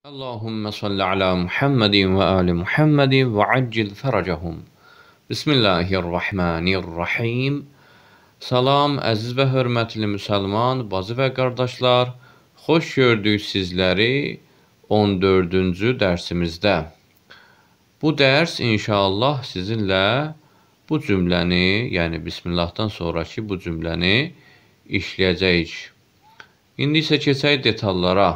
Allahümme salli ala Muhammedin ve ali Muhammedin ve accil feracahum. Bismillahirrahmanirrahim. Salam, əziz və hörmətli müsəlman, bacı və qardaşlar. Xoş gördük sizləri 14-cü dərsimizdə. Bu dərs inşallah sizinlə bu cümləni, yəni Bismillahdan sonraki bu cümləni işləyəcəyik. İndi isə keçək detallara.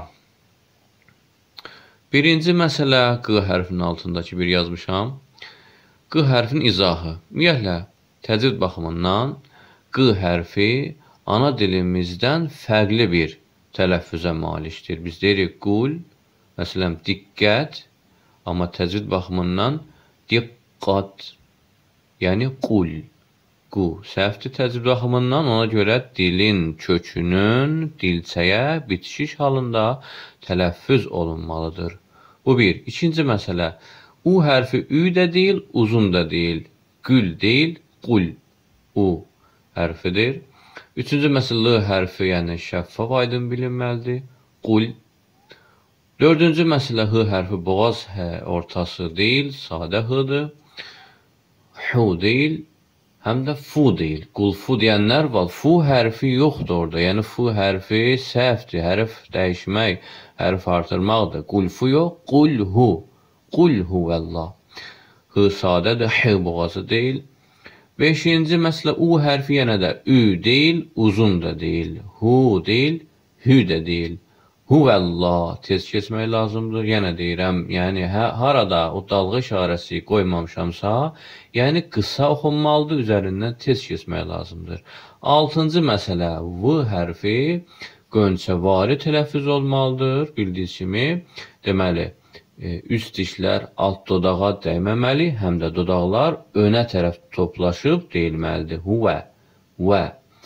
Birinci məsələ Q hərfinin altındakı bir yazmışam. Q hərfinin izahı. Ümumiyyətlə, təcvid baxımından Q hərfi ana dilimizdən fərqli bir tələffüzə malikdir. Biz deyirik qul, məsələn, diqqət, amma təcvid baxımından diqqat, yəni qul. Qu səhvdir təcvid baxımından, ona görə dilin kökünün dilçəyə bitişik halında tələffüz olunmalıdır. Bu bir. İkinci məsələ, U hərfi Ü də deyil, uzun da deyil. Gül deyil, qul. U hərfidir. Üçüncü məsələ, L hərfi, yəni şəffaf aydın bilinməlidir. Qul. Dördüncü məsələ, H hərfi boğaz ortası deyil, sadə H-dır. Hu deyil, həm də fu deyil. Qulfu deyənlər var. Fu hərfi yoxdur orada. Yəni fu hərfi səhvdir. Hərf dəyişmək, hərf artırmaqdır. Qulfu yox, qulhu. Qulhu vəllah. Hı sadədir, H boğazı deyil. Beşinci məsələ, U hərfi yenə də Ü deyil, uzun da deyil. Hu deyil, hü də deyil. Huvəllah, tez keçmək lazımdır. Yenə deyirəm, yəni harada o dalğa işarəsi qoymamışamsa, yəni qısa oxunmalıdır, üzərindən tez keçmək lazımdır. Altıncı məsələ, V hərfi qönçəvari tələffüz olmalıdır. Bildiyiniz kimi, deməli, üst dişlər alt dodağa dəyməməli, həm də dodaqlar önə tərəf toplaşıb deyilməlidir. Huvə, və,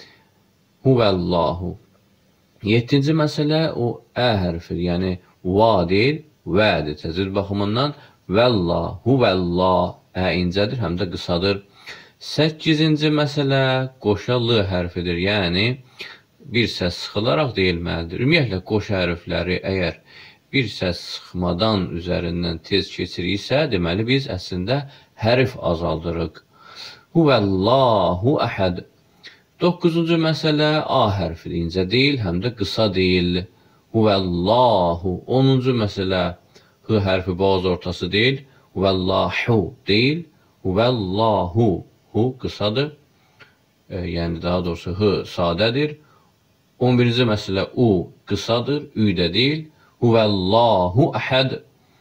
huvəllahu. Yeddinci məsələ, o ə hərfidir, yəni va deyil, vədir. Təcvid baxımından vəllah, huvəllah, ə incədir, həm də qısadır. Səkkizinci məsələ, qoşa L hərfidir, yəni bir səs sıxılaraq deyilməlidir. Ümumiyyətlə, qoşa hərfləri əgər bir səs sıxmadan üzərindən tez keçiriksə, deməli biz əslində hərf azaldırıq. Huvəllahu əhəd. Doqquzuncu məsələ, A hərfidir, incə deyil, həm də qısa deyil. Huvəllahu. Onuncu məsələ, H hərfi boğaz ortası deyil. Huvəllahu deyil. Huvəllahu. Hu qısadır. Yəni daha doğrusu H sadədir. 11-ci məsələ, U qısadır, Ü də deyil. Huvəllahu əhəd.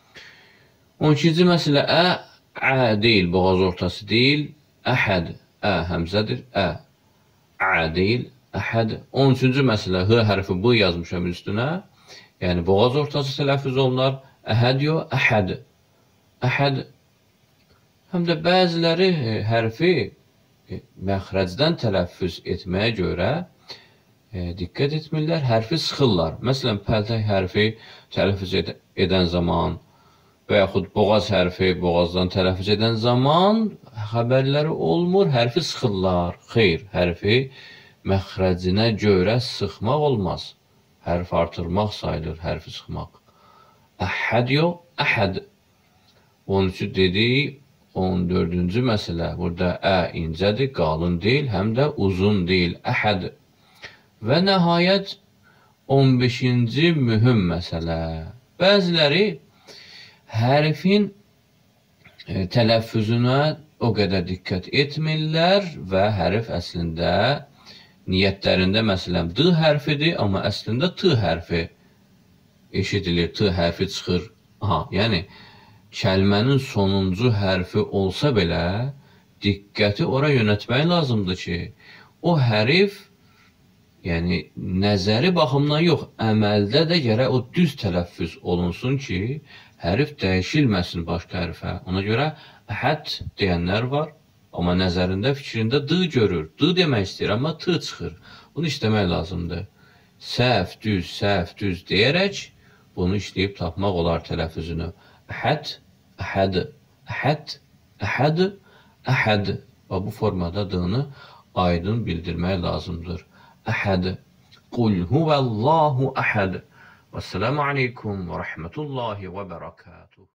12-ci məsələ, Ə deyil, boğaz ortası deyil. Əhəd. Ə həmzədir, Ə. Ə deyil, əhəd. 13-cü məsələ, H hərfi B yazmışam üstünə. Yəni, boğaz ortası tələffüz olunar. Əhəd yox, əhəd. Əhəd. Həm də bəziləri hərfi məxrəcdən tələffüz etməyə görə diqqət etmirlər, hərfi sıxırlar. Məsələn, pəltək hərfi tələffüz edən zaman və yaxud boğaz hərfi boğazdan tələffüz edən zaman xəbərləri olmur, hərfi sıxırlar. Xeyr, hərfi məxrəcinə görə sıxmaq olmaz. Hərf artırmaq sayılır, hərfi sıxmaq. Əhəd yox, əhəd. 13-cü dedik, 14-cü məsələ. Burada ə incədir, qalın deyil, həm də uzun deyil. Əhəd. Və nəhayət 15-ci mühüm məsələ. Bəziləri hərfin tələffüzünə o qədər diqqət etmirlər və hərf əslində niyyətlərində məsələn D hərfidir, amma əslində T hərfi eşidilir, T hərfi çıxır. Yəni kəlmənin sonuncu hərfi olsa belə diqqəti ora yönətmək lazımdır ki, o hərf yəni nəzəri baxımdan yox, əməldə də gərək o düz tələffüz olunsun ki, hərf dəyişilməsin başqa hərfə. Ona görə əhəd deyənlər var, amma nəzərində, fikrində D görür. D demək istəyir, amma T çıxır. Bunu işləmək lazımdır. Səhv, düz deyərək bunu işləyib tapmaq olar tələffüzünü. Əhəd, əhəd, əhəd, əhəd, əhəd. Bu formada D-nı aydın bildirmək lazımdır. Əhəd. Qul huvəllahu əhəd. Vəssalamu aleykum və rəhmətullahi və bərəkatuhu.